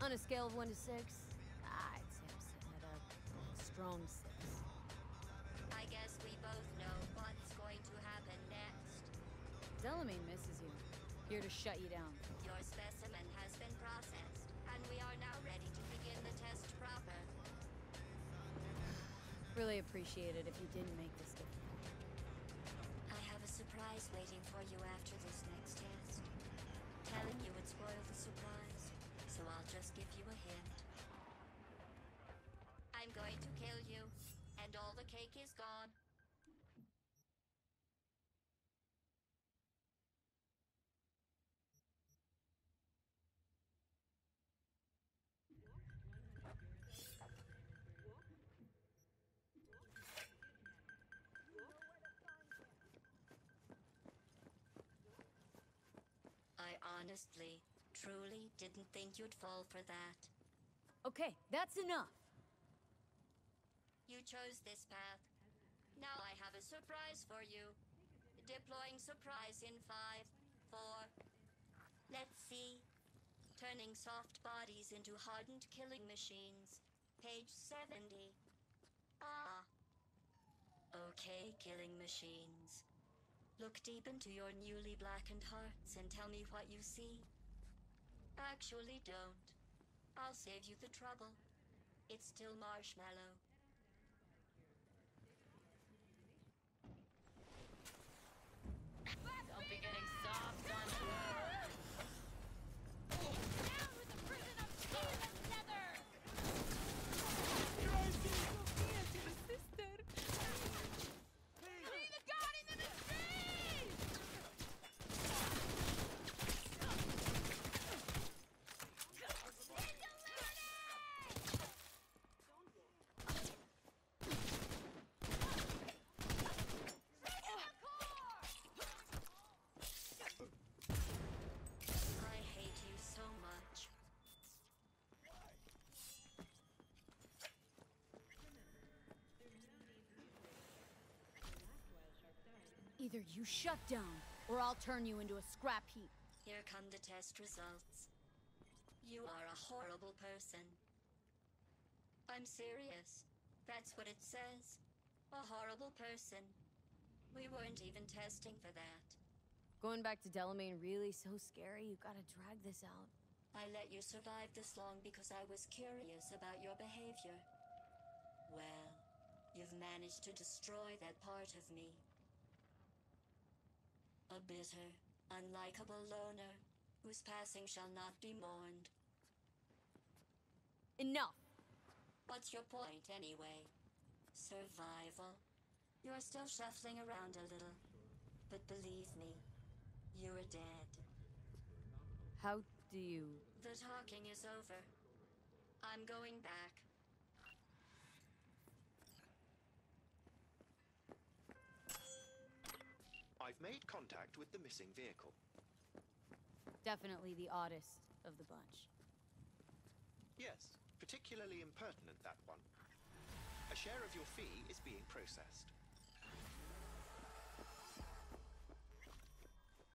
On a scale of 1 to 6, I'd say I'm sitting at a strong 6. I guess we both know what's going to happen next. Delamain misses you. Here to shut you down. Your specimen has been processed, and we are now ready to begin the test proper. Really appreciate it if you didn't make this difficult. I have a surprise waiting for you after this next test. Telling you would spoil the surprise, so I'll just give you a hint. I'm going to kill you, and all the cake is gone. I honestly, truly didn't think you'd fall for that. Okay, that's enough. You chose this path. Now I have a surprise for you. Deploying surprise in 5, 4... Let's see. Turning soft bodies into hardened killing machines. Page 70. Ah. Okay, killing machines. Look deep into your newly blackened hearts and tell me what you see. Actually, don't. I'll save you the trouble. It's still marshmallow. Don't be getting soft on Down with the prison of steel and leather! sister. Free the guardian of the trees! I hate you so much. Either you shut down, or I'll turn you into a scrap heap. Here come the test results. You are a horrible person. I'm serious. That's what it says. A horrible person. We weren't even testing for that. Going back to Delamain really so scary? You gotta drag this out. I let you survive this long because I was curious about your behavior. Well, you've managed to destroy that part of me. A bitter, unlikable loner, whose passing shall not be mourned. Enough! What's your point, anyway? Survival? You're still shuffling around a little. But believe me, you're dead. How do you... The talking is over. I'm going back. I've made contact with the missing vehicle. Definitely the oddest of the bunch. Yes, particularly impertinent, that one. A share of your fee is being processed.